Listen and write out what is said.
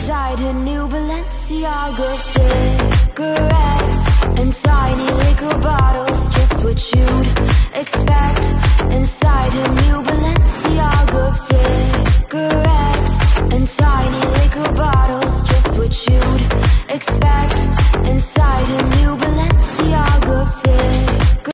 inside her new Balenciaga. Cigarettes and tiny liquor bottles, just what you'd expect inside her new Balenciaga. Cigarettes and tiny liquor bottles, just what you'd expect.